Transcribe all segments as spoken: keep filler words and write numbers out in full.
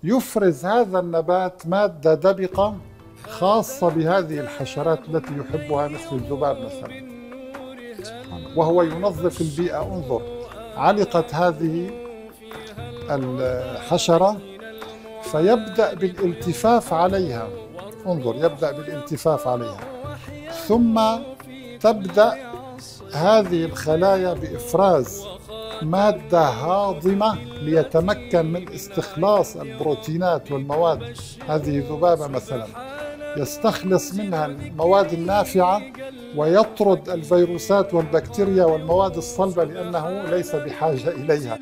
يفرز هذا النبات مادة دبقة خاصة بهذه الحشرات التي يحبها مثل الذباب مثلا، وهو ينظف البيئة. انظر، علقت هذه الحشرة فيبدأ بالالتفاف عليها، انظر يبدأ بالالتفاف عليها، ثم تبدأ هذه الخلايا بإفراز مادة هاضمة ليتمكن من استخلاص البروتينات والمواد. هذه ذبابة مثلا يستخلص منها المواد النافعة ويطرد الفيروسات والبكتيريا والمواد الصلبة لأنه ليس بحاجة إليها.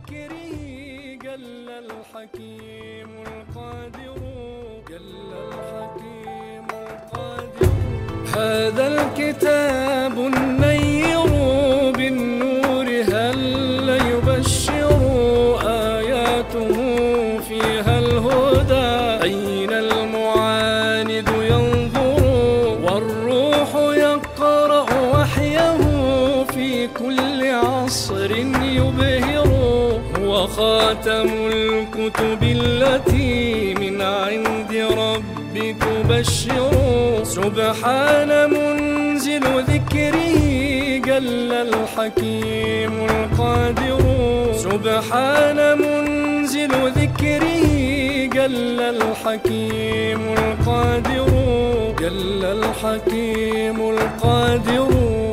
هذا الكتاب النير بالنور هل يبشر آياته فيها الهدى. أين المعاند ينظر والروح يقرأ وحيه في كل عصر يبهر. هو خاتم الكتب التي من عند ربي تبشر. سبحان منزل ذكره جل الحكيم القادر. سبحان منزل ذكره جل الحكيم القادر. جل الحكيم القادر.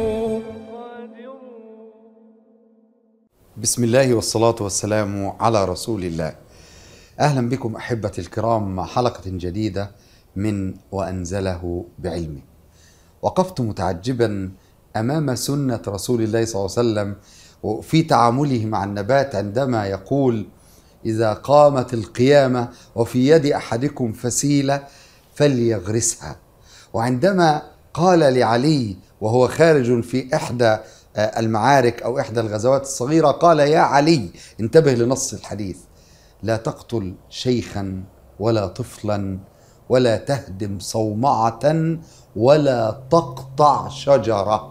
بسم الله والصلاة والسلام على رسول الله. أهلا بكم أحبتي الكرام مع حلقة جديدة من وأنزله بعلمه. وقفت متعجبا أمام سنة رسول الله صلى الله عليه وسلم في تعامله مع النبات عندما يقول: إذا قامت القيامة وفي يد أحدكم فسيلة فليغرسها. وعندما قال لعلي وهو خارج في إحدى المعارك أو إحدى الغزوات الصغيرة، قال: يا علي، انتبه لنص الحديث: لا تقتل شيخا ولا طفلا ولا تهدم صومعة ولا تقطع شجرة.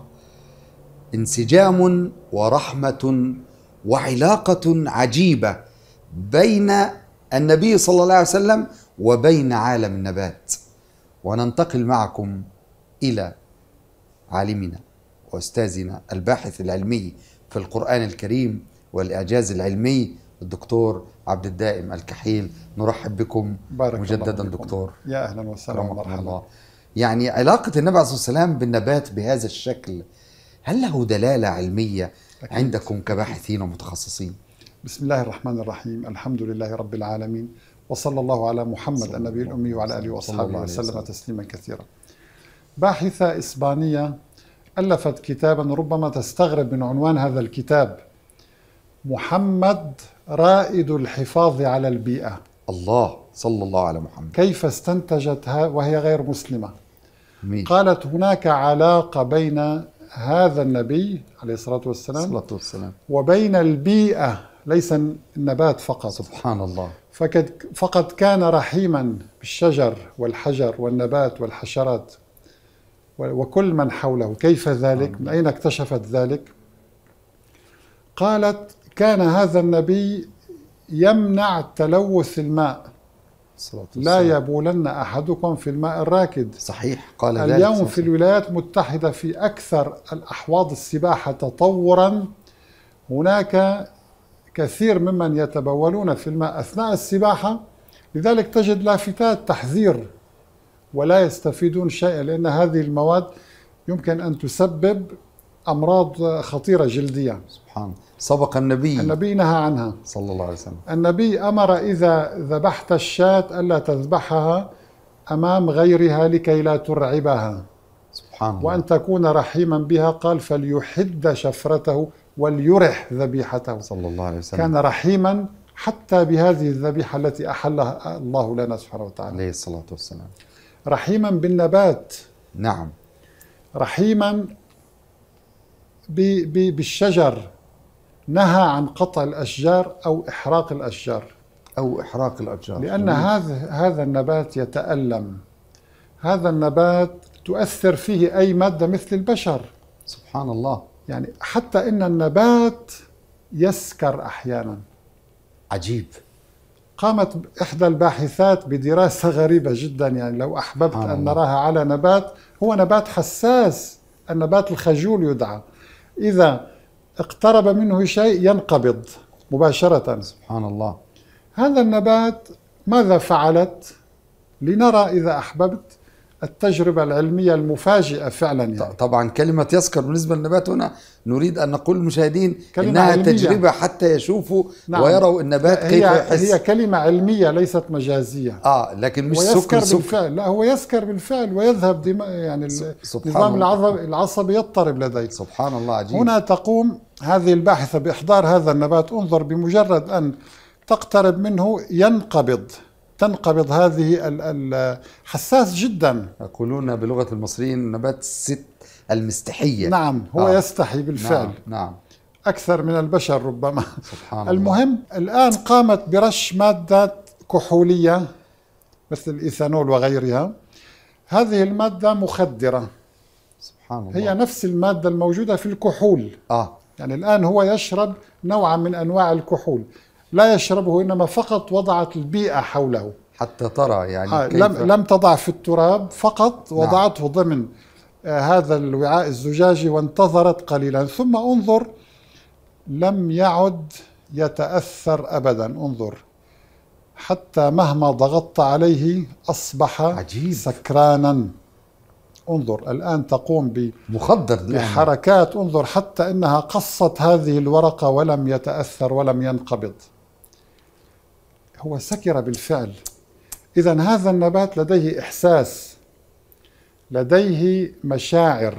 انسجام ورحمة وعلاقة عجيبة بين النبي صلى الله عليه وسلم وبين عالم النبات. وننتقل معكم إلى عالمنا وأستاذنا الباحث العلمي في القرآن الكريم والإعجاز العلمي الدكتور عبد الدائم الكحيل. نرحب بكم مجددا دكتور. يا أهلا وسهلا ومرحبا. يعني علاقة النبي عليه الصلاة والسلام بالنبات بهذا الشكل، هل له دلالة علمية أكيد عندكم كباحثين ومتخصصين؟ بسم الله الرحمن الرحيم. الحمد لله رب العالمين، وصلى الله على محمد النبي الأمي وعلى آله وأصحابه وسلم تسليما كثيرا. باحثة إسبانية ألفت كتابا ربما تستغرب من عنوان هذا الكتاب: محمد رائد الحفاظ على البيئة. الله، صلى الله على محمد. كيف استنتجتها وهي غير مسلمة؟ مين؟ قالت: هناك علاقة بين هذا النبي عليه الصلاة والسلام, الصلاة والسلام وبين البيئة، ليس النبات فقط. سبحان الله. فقد, فقد كان رحيما بالشجر والحجر والنبات والحشرات وكل من حوله. كيف ذلك؟ من أين اكتشفت ذلك؟ قالت: كان هذا النبي يمنع تلوث الماء. لا يبولن أحدكم في الماء الراكد. صحيح، قال ذلك. اليوم في الولايات المتحدة في أكثر الأحواض السباحة تطورا هناك كثير ممن يتبولون في الماء أثناء السباحة، لذلك تجد لافتات تحذير ولا يستفيدون شيئا، لأن هذه المواد يمكن أن تسبب أمراض خطيرة جلدية. سبحان الله. سبق النبي النبي نهى عنها صلى الله عليه وسلم. النبي أمر إذا ذبحت الشاة ألا تذبحها أمام غيرها لكي لا ترعبها. سبحان الله. وأن تكون رحيما بها، قال: فليحد شفرته وليرح ذبيحته. صلى الله عليه وسلم. كان رحيما حتى بهذه الذبيحة التي أحلها الله لنا سبحانه وتعالى. عليه الصلاة والسلام. رحيما بالنبات. نعم. رحيما بالشجر، نهى عن قطع الأشجار أو إحراق الأشجار أو إحراق الأشجار، لأن هذا هذا النبات يتألم. هذا النبات تؤثر فيه أي مادة مثل البشر. سبحان الله. يعني حتى إن النبات يسكر أحيانا. عجيب. قامت إحدى الباحثات بدراسة غريبة جدا، يعني لو أحببت أن نراها على نبات، هو نبات حساس، النبات الخجول يدعى، إذا اقترب منه شيء ينقبض مباشرة. سبحان الله. هذا النبات ماذا فعلت؟ لنرى إذا أحببت التجربة العلمية المفاجئة فعلا. يعني طبعا كلمة يسكر بالنسبة للنبات هنا نريد أن نقول للمشاهدين إنها علمية. تجربة حتى يشوفوا نعم. ويروا النبات كيف هي يحس. هي كلمة علمية ليست مجازية. آه لكن مش ويسكر سكر بالفعل. لا، هو يسكر بالفعل ويذهب دماء، يعني النظام العصبي العصبي يضطرب لديه. سبحان الله، عجيب. هنا تقوم هذه الباحثة بإحضار هذا النبات. انظر، بمجرد أن تقترب منه ينقبض، تنقبض. هذه الحساس جدا. يقولون بلغة المصريين نبات الست المستحية. نعم، هو آه. يستحي بالفعل. نعم. نعم. أكثر من البشر ربما. سبحان المهم الله. الآن قامت برش مادة كحولية مثل الإيثانول وغيرها. هذه المادة مخدرة. سبحان الله. هي نفس المادة الموجودة في الكحول. آه. يعني الآن هو يشرب نوعا من أنواع الكحول، لا يشربه، إنما فقط وضعت البيئة حوله حتى ترى يعني آه كيف. لم لم تضع في التراب، فقط وضعته نعم. ضمن آه هذا الوعاء الزجاجي وانتظرت قليلا، ثم انظر لم يعد يتأثر أبدا. انظر، حتى مهما ضغطت عليه أصبح عجيب. سكرانا. انظر الآن تقوم مخدر بحركات. انظر حتى إنها قصت هذه الورقة ولم يتأثر ولم ينقبض. هو سكر بالفعل. إذن هذا النبات لديه إحساس، لديه مشاعر،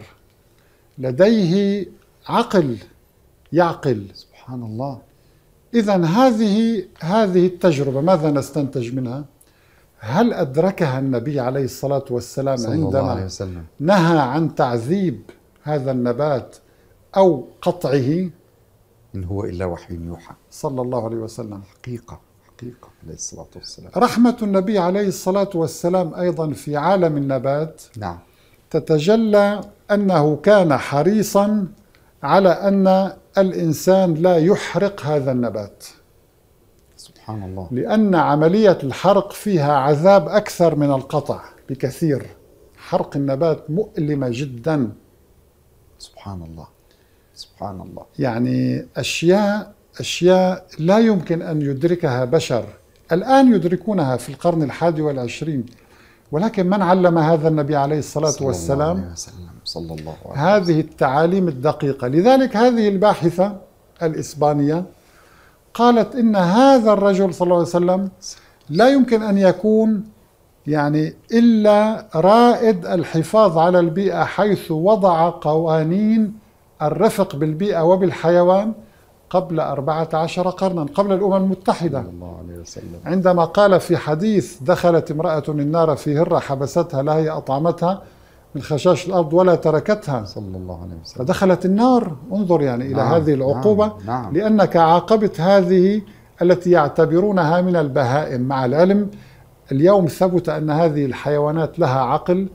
لديه عقل، يعقل. سبحان الله. إذن هذه هذه التجربة ماذا نستنتج منها؟ هل أدركها النبي عليه الصلاة والسلام عندما نهى عن تعذيب هذا النبات أو قطعه؟ إن هو إلا وحي يوحى صلى الله عليه وسلم. حقيقة حقيقة عليه الصلاة والسلام. رحمة النبي عليه الصلاة والسلام أيضا في عالم النبات نعم تتجلى أنه كان حريصا على أن الإنسان لا يحرق هذا النبات. سبحان الله. لأن عملية الحرق فيها عذاب أكثر من القطع بكثير. حرق النبات مؤلمة جدا. سبحان الله سبحان الله. يعني أشياء أشياء لا يمكن أن يدركها بشر. الآن يدركونها في القرن الحادي والعشرين، ولكن من علم هذا النبي عليه الصلاة صلى والسلام الله عليه وسلم صلى الله عليه وسلم هذه التعاليم الدقيقة؟ لذلك هذه الباحثة الإسبانية قالت إن هذا الرجل صلى الله عليه وسلم لا يمكن أن يكون يعني إلا رائد الحفاظ على البيئة، حيث وضع قوانين الرفق بالبيئة وبالحيوان قبل أربعة عشر قرنا، قبل الأمم المتحدة. صلى الله عليه وسلم. عندما قال في حديث: دخلت امرأة النار في هرة حبستها لا هي أطعمتها من خشاش الأرض ولا تركتها، صلى الله عليه وسلم، فدخلت النار. انظر يعني إلى نعم هذه العقوبة. نعم نعم. لأنك عاقبت هذه التي يعتبرونها من البهائم، مع العلم اليوم ثبت أن هذه الحيوانات لها عقل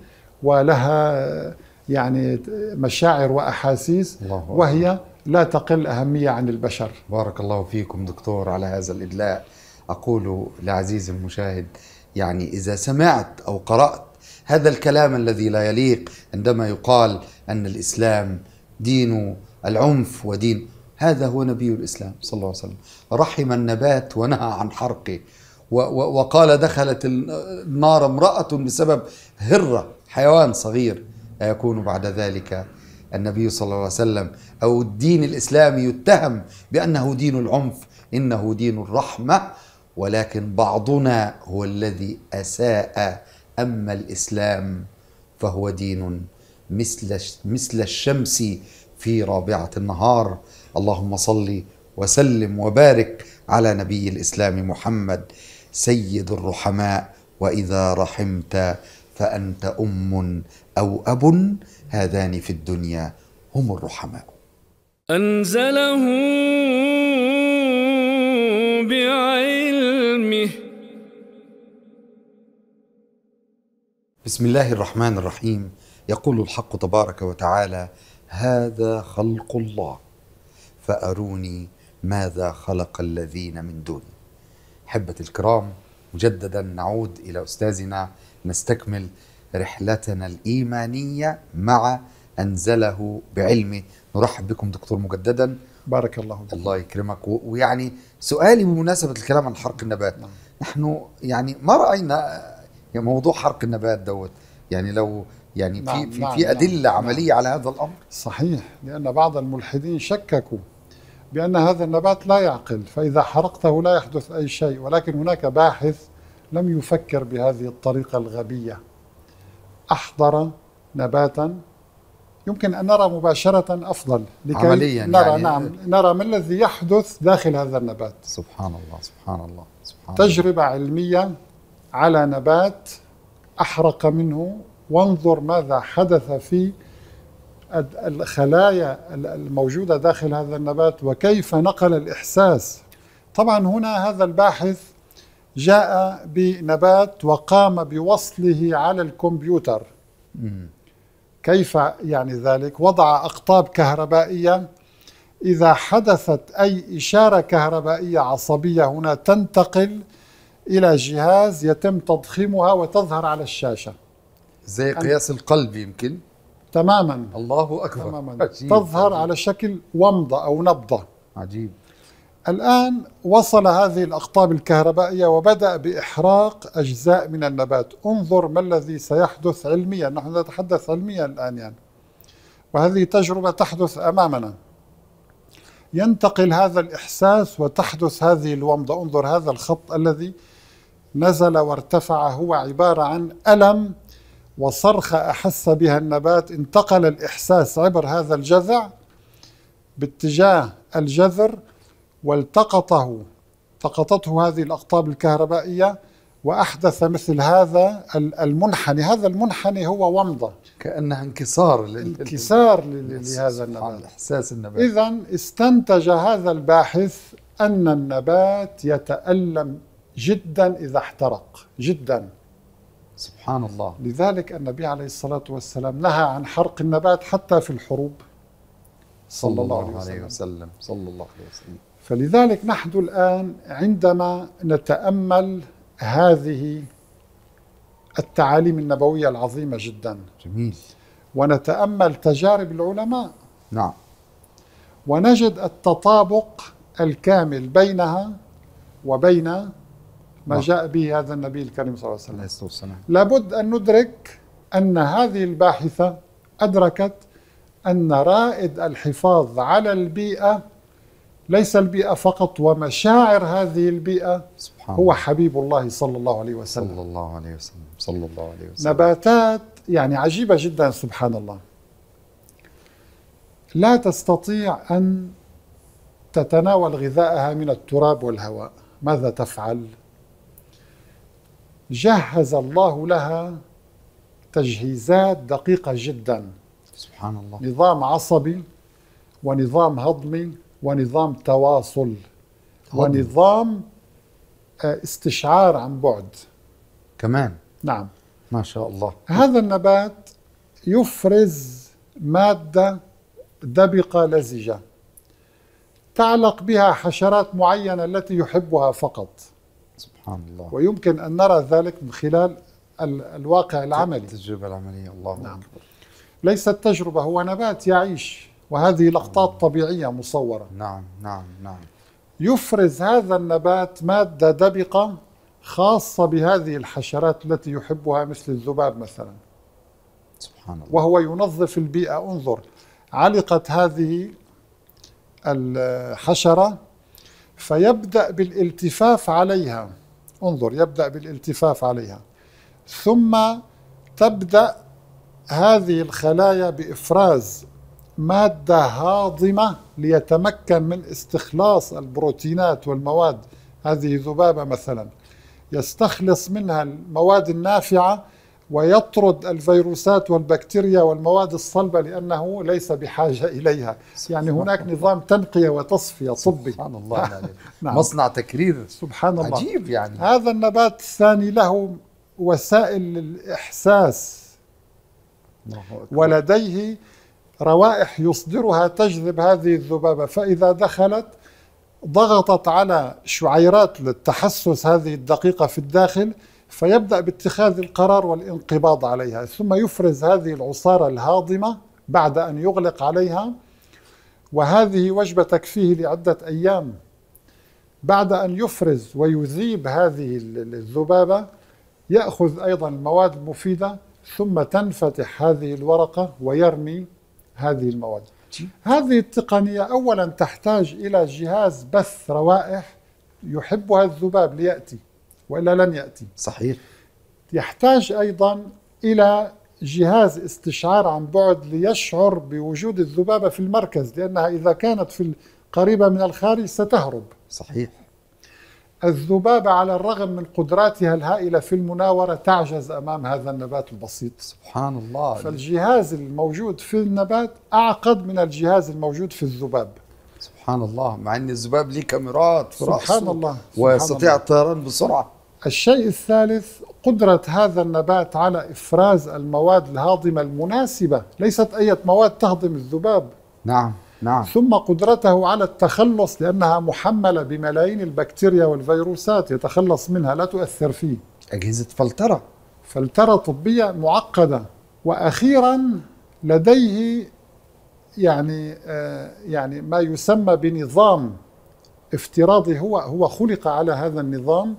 ولها يعني مشاعر وأحاسيس، وهي لا تقل أهمية عن البشر. بارك الله فيكم دكتور على هذا الإدلاء. أقول لعزيزي المشاهد، يعني إذا سمعت أو قرأت هذا الكلام الذي لا يليق عندما يقال أن الإسلام دين العنف ودين، هذا هو نبي الإسلام صلى الله عليه وسلم. رحم النبات ونهى عن حرقه، وقال دخلت النار امرأة بسبب هرة، حيوان صغير. يكون بعد ذلك النبي صلى الله عليه وسلم أو الدين الإسلامي يتهم بأنه دين العنف؟ إنه دين الرحمة، ولكن بعضنا هو الذي أساء. أما الإسلام فهو دين مثل مثل الشمس في رابعة النهار. اللهم صل وسلم وبارك على نبي الإسلام محمد سيد الرحماء. وإذا رحمت فأنت أم أو أب، هذان في الدنيا هم الرحماء. أنزله بعلمه. بسم الله الرحمن الرحيم. يقول الحق تبارك وتعالى: هذا خلق الله فأروني ماذا خلق الذين من دونه. أحبة الكرام، مجددا نعود إلى أستاذنا نستكمل رحلتنا الإيمانية مع أنزله بعلمه. نرحب بكم دكتور مجددا. بارك الله فيك. الله يكرمك. و- ويعني سؤالي بمناسبة الكلام عن حرق النبات، نعم. نحن يعني ما رأينا يعني موضوع حرق النبات دوت، يعني لو يعني نعم، في في نعم، في أدلة نعم، عملية نعم. على هذا الأمر؟ صحيح، لأن بعض الملحدين شككوا بأن هذا النبات لا يعقل، فإذا حرقته لا يحدث أي شيء، ولكن هناك باحث لم يفكر بهذه الطريقة الغبية، أحضر نباتا يمكن أن نرى مباشرة أفضل لكي عملياً نرى يعني. نعم نرى ما الذي يحدث داخل هذا النبات. سبحان الله سبحان الله سبحان الله. تجربة علمية على نبات أحرق منه، وانظر ماذا حدث في الخلايا الموجودة داخل هذا النبات وكيف نقل الإحساس. طبعا هنا هذا الباحث جاء بنبات وقام بوصله على الكمبيوتر. مم. كيف يعني ذلك؟ وضع أقطاب كهربائية، إذا حدثت أي إشارة كهربائية عصبية هنا تنتقل إلى جهاز يتم تضخيمها وتظهر على الشاشة زي قياس القلب يمكن. تماما. الله أكبر. تماما عجيب. تظهر عجيب. على شكل ومضة أو نبضة. عجيب. الآن وصل هذه الأقطاب الكهربائية وبدأ بإحراق أجزاء من النبات. انظر ما الذي سيحدث علميا، نحن نتحدث علميا الآن يعني، وهذه تجربة تحدث أمامنا. ينتقل هذا الإحساس وتحدث هذه الومضة. انظر هذا الخط الذي نزل وارتفع هو عبارة عن ألم وصرخة أحس بها النبات. انتقل الإحساس عبر هذا الجذع باتجاه الجذر والتقطه التقطته هذه الأقطاب الكهربائية وأحدث مثل هذا المنحني. هذا المنحني هو ومضة، كأنها انكسار لل- انكسار ل- لهذا سبحان النبات. إحساس النبات. إذن استنتج هذا الباحث أن النبات يتألم جدا إذا احترق جدا. سبحان الله. لذلك النبي عليه الصلاة والسلام نهى عن حرق النبات حتى في الحروب صلى الله عليه وسلم. وسلم. صلى الله عليه وسلم. فلذلك نحن الآن عندما نتأمل هذه التعاليم النبوية العظيمة جدا جميل. ونتأمل تجارب العلماء نعم. ونجد التطابق الكامل بينها وبين ما جاء به هذا النبي الكريم صلى الله عليه وسلم. عليه الصلاة والسلام. لابد أن ندرك أن هذه الباحثة أدركت أن رائد الحفاظ على البيئة ليس البيئة فقط ومشاعر هذه البيئة سبحان هو الله. حبيب الله صلى الله عليه وسلم. صلى الله عليه وسلم. صلى الله عليه وسلم. نباتات يعني عجيبة جدا سبحان الله، لا تستطيع أن تتناول غذائها من التراب والهواء. ماذا تفعل؟ جهز الله لها تجهيزات دقيقة جدا، سبحان الله. نظام عصبي ونظام هضمي ونظام تواصل هضم. ونظام استشعار عن بعد. كمان. نعم. ما شاء الله. هذا النبات يفرز مادة دبقة لزجة تعلق بها حشرات معينة التي يحبها فقط، سبحان الله. ويمكن أن نرى ذلك من خلال ال- الواقع العملي. التجربة العملية. الله نعم. أكبر. ليست تجربة، هو نبات يعيش، وهذه لقطات طبيعية مصورة. نعم نعم نعم. يفرز هذا النبات مادة دبقة خاصة بهذه الحشرات التي يحبها مثل الذباب مثلا، سبحان الله. وهو ينظف البيئة. انظر، علقت هذه الحشرة فيبدأ بالالتفاف عليها. انظر، يبدأ بالالتفاف عليها، ثم تبدأ هذه الخلايا بإفراز مادة هاضمة ليتمكن من استخلاص البروتينات والمواد. هذه ذبابة مثلا، يستخلص منها المواد النافعة ويطرد الفيروسات والبكتيريا والمواد الصلبة لأنه ليس بحاجة إليها. يعني هناك نظام تنقية وتصفية طبي. سبحان الله عليك. نعم. مصنع تكرير. سبحان الله. عجيب يعني. هذا النبات الثاني له وسائل الإحساس الله أكبر. ولديه روائح يصدرها تجذب هذه الذبابة، فإذا دخلت ضغطت على شعيرات التحسس هذه الدقيقة في الداخل، فيبدأ باتخاذ القرار والانقباض عليها، ثم يفرز هذه العصارة الهاضمة بعد أن يغلق عليها، وهذه وجبة تكفيه لعدة أيام. بعد أن يفرز ويذيب هذه الذبابة يأخذ أيضا المواد المفيدة، ثم تنفتح هذه الورقة ويرمي هذه المواد. هذه التقنية أولا تحتاج إلى جهاز بث روائح يحبها الذباب ليأتي، وإلا لن يأتي. صحيح. يحتاج أيضا إلى جهاز استشعار عن بعد ليشعر بوجود الذبابة في المركز، لأنها إذا كانت في قريبة من الخارج ستهرب. صحيح. الذبابة على الرغم من قدراتها الهائلة في المناورة تعجز أمام هذا النبات البسيط. سبحان الله. فالجهاز الموجود في النبات أعقد من الجهاز الموجود في الذباب. سبحان الله، مع أن الذباب ليه كاميرات في رأسه سبحان الله ويستطيع الطيران بسرعة. الشيء الثالث قدرة هذا النبات على إفراز المواد الهاضمة المناسبة، ليست أي مواد تهضم الذباب. نعم نعم. ثم قدرته على التخلص، لأنها محملة بملايين البكتيريا والفيروسات يتخلص منها، لا تؤثر فيه. أجهزة فلترة فلترة طبية معقدة. وأخيرا لديه يعني آه يعني ما يسمى بنظام افتراضي، هو هو خلق على هذا النظام.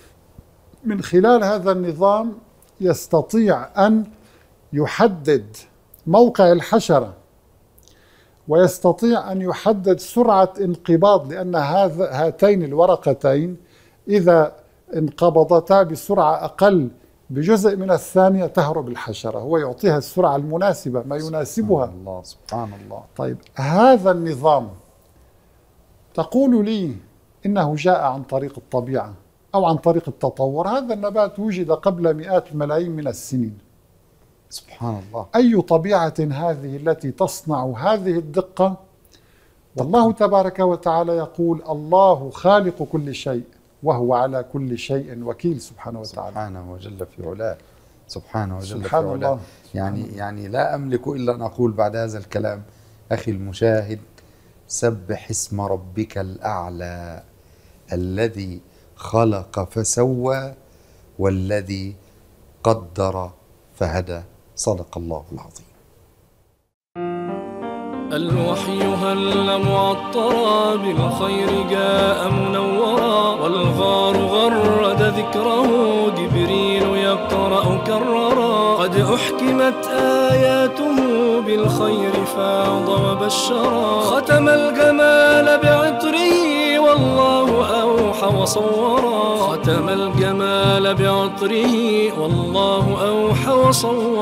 من خلال هذا النظام يستطيع أن يحدد موقع الحشرة، ويستطيع أن يحدد سرعة انقباض، لأن هذا هاتين الورقتين إذا انقبضتا بسرعة أقل بجزء من الثانية تهرب الحشرة. هو يعطيها السرعة المناسبة، ما يناسبها. سبحان الله سبحان الله. طيب هذا النظام تقول لي إنه جاء عن طريق الطبيعة أو عن طريق التطور. هذا النبات وجد قبل مئات الملايين من السنين. سبحان الله. أي طبيعة هذه التي تصنع هذه الدقة؟ والله تبارك وتعالى يقول: الله خالق كل شيء وهو على كل شيء وكيل، سبحانه وتعالى. سبحانه وجل في علاه. سبحانه وجل سبحان في الله. علاه. يعني يعني لا أملك إلا أن أقول بعد هذا الكلام أخي المشاهد: سبح اسم ربك الأعلى الذي خلق فسوى والذي قدر فهدى. صدق الله العظيم. الوحي هل معطرا بالخير جاء منورا، والغار غرد ذكره جبريل يقرأ كررا. قد أحكمت آياته بالخير فاض وبشرا، ختم الجمال بعطره والله أوحى وصورا. ختم الجمال بعطره والله أوحى وصورا.